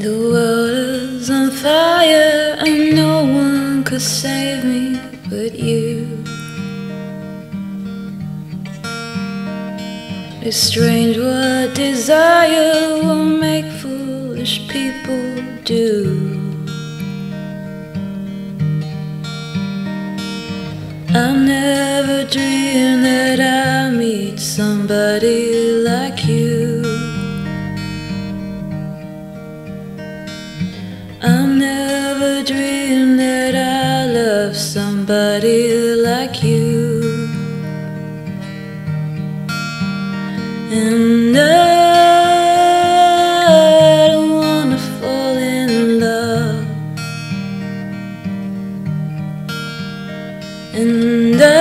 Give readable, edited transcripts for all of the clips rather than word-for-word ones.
The world is on fire and no one could save me but you. It's strange what desire will make foolish people do. I never dreamed that I'd meet somebody like you. I never dreamed that I'd love somebody like you. And I don't wanna fall in love. And I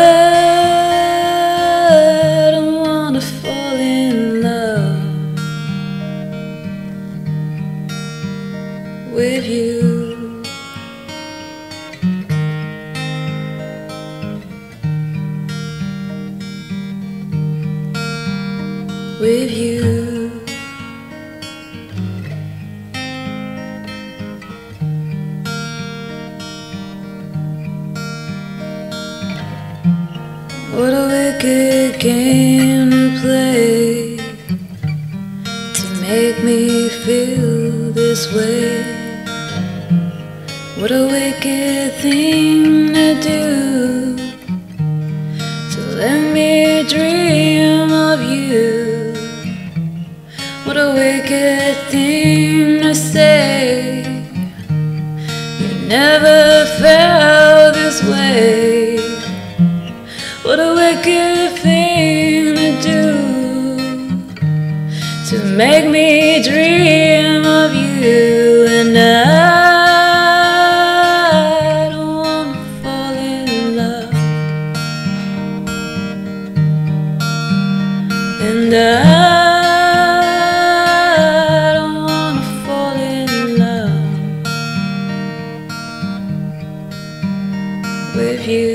don't wanna fall in love with you. With you. What a wicked game to play to make me feel this way. What a wicked thing to do to let me dream of you. What a wicked thing to say. You never felt this way. What a wicked thing to do to make me dream of you. And I don't wanna fall in love. And I don't wanna fall in love with you.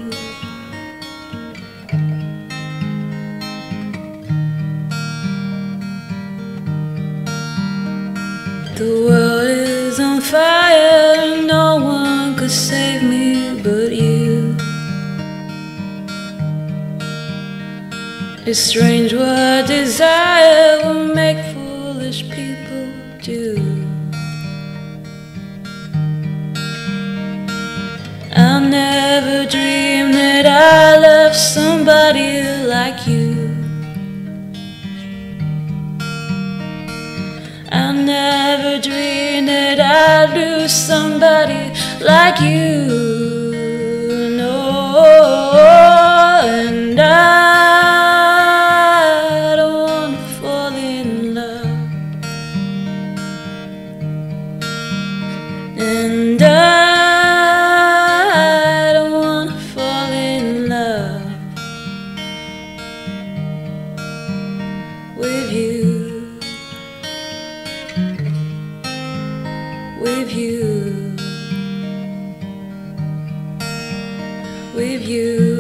The world is on fire and no one could save me but you. It's strange what desire will make foolish people do. I never dreamed that I'd love somebody like you. I never dreamed that I'd lose somebody like you. No, and I don't wanna fall in love. And I don't wanna fall in love with you. With you, with you.